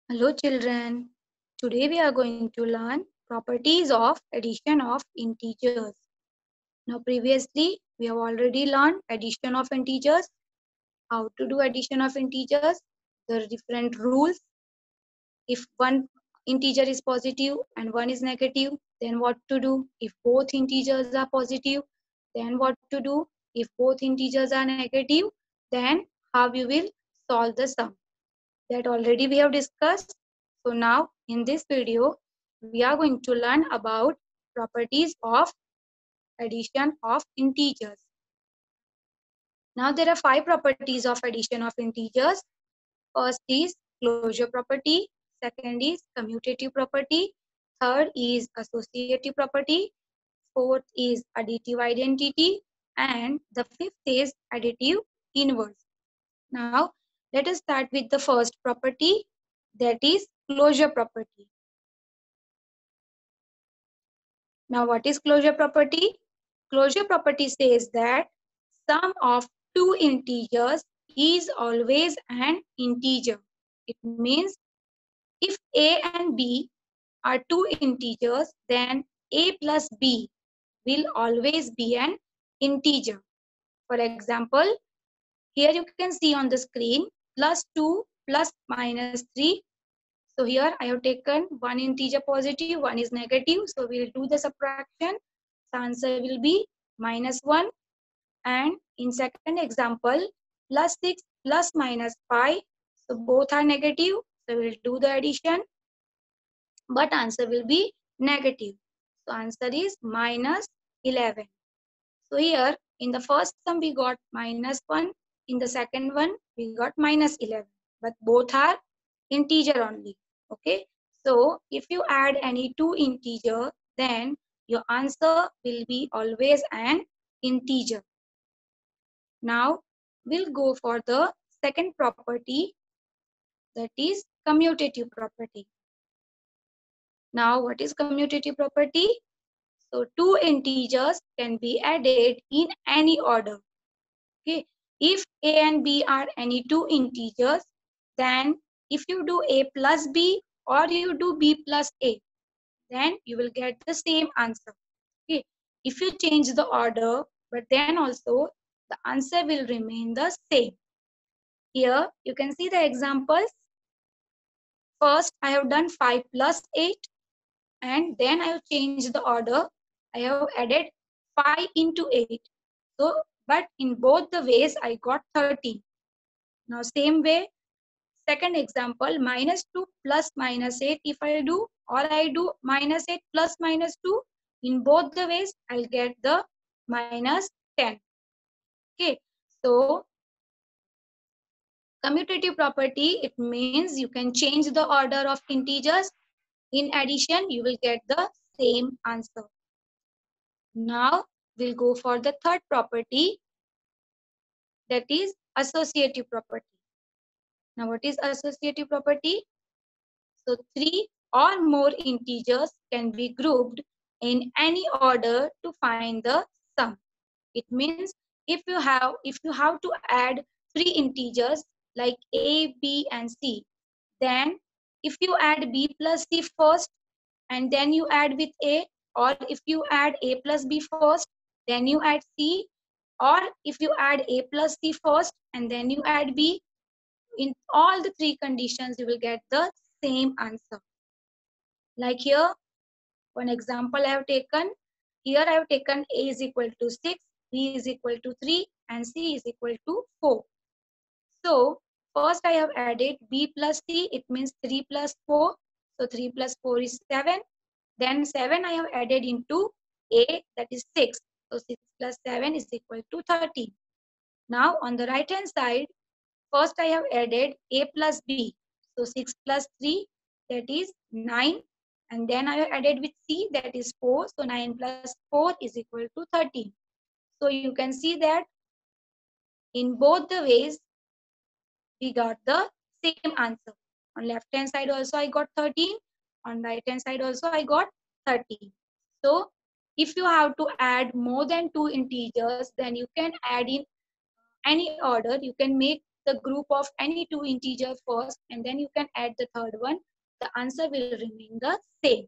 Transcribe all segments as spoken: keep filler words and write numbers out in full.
Hello children. Today we are going to learn properties of addition of integers. Now previously we have already learned addition of integers, how to do addition of integers, the different rules. If one integer is positive and one is negative, then what to do? If both integers are positive, then what to do? If both integers are negative, then how you will solve the sum. That already we have discussed. So now in this video, we are going to learn about properties of addition of integers. Now there are five properties of addition of integers. First is closure property, second is commutative property, third is associative property, fourth is additive identity, and the fifth is additive inverse. Now let us start with the first property, that is closure property. Now what is closure property? Closure property says that sum of two integers is always an integer. It means if A and B are two integers, then A plus B will always be an integer. For example, here you can see on the screen plus two plus minus three. So here I have taken one integer positive, one is negative. So we will do the subtraction. The answer will be minus one. And in second example, plus six plus minus five. So both are negative. So we will do the addition. But answer will be negative. So answer is minus eleven. So here in the first sum we got minus one. In the second one we got minus eleven. But both are integer only. Okay. So if you add any two integer, then your answer will be always an integer. Now we'll go for the second property, that is commutative property. Now what is commutative property? So two integers can be added in any order. Okay. If A and B are any two integers, then if you do A plus B or you do B plus A, then you will get the same answer. Okay. If you change the order, but then also the answer will remain the same. Here you can see the examples. First I have done five plus eight, and then I have changed the order. I have added five into eight. So, but in both the ways I got thirteen. Now same way, second example, minus two plus minus eight if I do, or I do minus eight plus minus two, in both the ways I'll get the minus ten. Okay, so commutative property, it means you can change the order of integers. In addition, you will get the same answer. Now we'll go for the third property, that is associative property. Now what is associative property? So three or more integers can be grouped in any order to find the sum. It means if you have if you have to add three integers like A, B and C, then if you add B plus C first and then you add with A, or if you add A plus B first, then you add C, or if you add A plus C first and then you add B, in all the three conditions you will get the same answer. Like here, one example I have taken. Here I have taken A is equal to six, B is equal to three, and C is equal to four. So first I have added B plus C, it means three plus four. So three plus four is seven. Then seven I have added into A, that is six. So six plus seven is equal to thirteen. Now on the right hand side, first I have added A plus B. So six plus three, that is nine. And then I have added with C, that is four. So nine plus four is equal to thirteen. So you can see that in both the ways, we got the same answer. On left hand side also I got thirteen. On right hand side also I got thirteen. So if you have to add more than two integers, then you can add in any order. You can make the group of any two integer first and then you can add the third one. The answer will remain the same.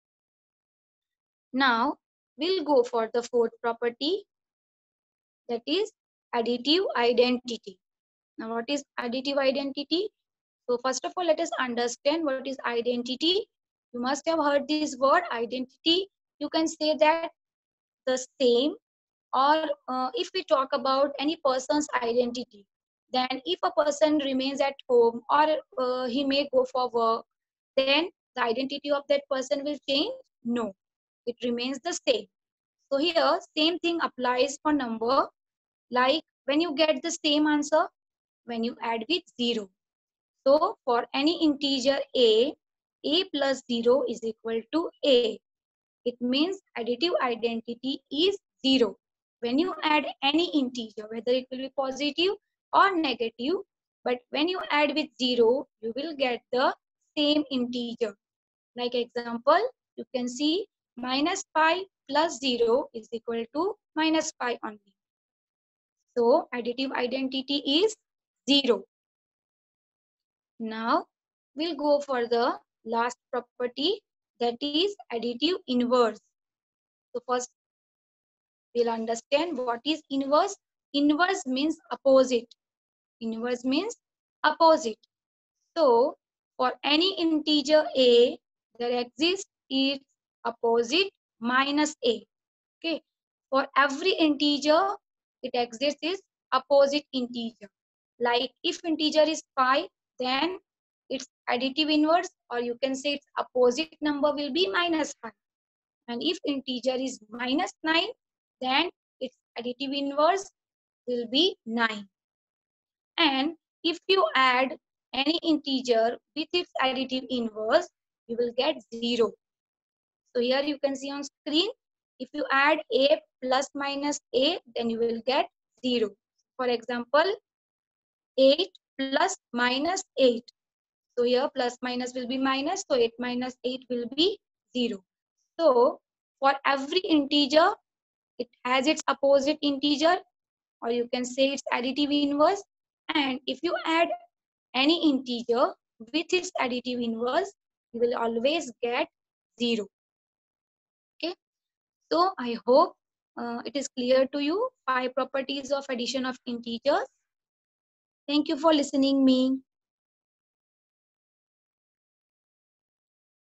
Now we'll go for the fourth property, that is additive identity. Now what is additive identity? So first of all, let us understand what is identity. You must have heard this word identity. You can say that the same, or uh, if we talk about any person's identity, then if a person remains at home or uh, he may go for work, then the identity of that person will change? No, it remains the same. So here same thing applies for number, like when you get the same answer when you add with zero. So for any integer a, a plus zero is equal to a. It means additive identity is zero. When you add any integer, whether it will be positive or negative, but when you add with zero, you will get the same integer. Like example, you can see minus pi plus zero is equal to minus pi only. So additive identity is zero. Now we'll go for the last property, that is additive inverse. So first we'll understand what is inverse. Inverse means opposite. Inverse means opposite. So for any integer a, there exists its opposite minus a. Okay. For every integer, it exists its opposite integer. Like if integer is five, then its additive inverse, or you can say its opposite number will be minus five. And if integer is minus nine, then its additive inverse will be nine. And if you add any integer with its additive inverse, you will get zero. So here you can see on screen, if you add a plus minus a, then you will get zero. For example, eight plus minus eight. So here plus minus will be minus, so eight minus eight will be zero. So for every integer, it has its opposite integer, or you can say its additive inverse. And if you add any integer with its additive inverse, you will always get zero. Okay. So I hope uh, it is clear to you five properties of addition of integers. Thank you for listening me.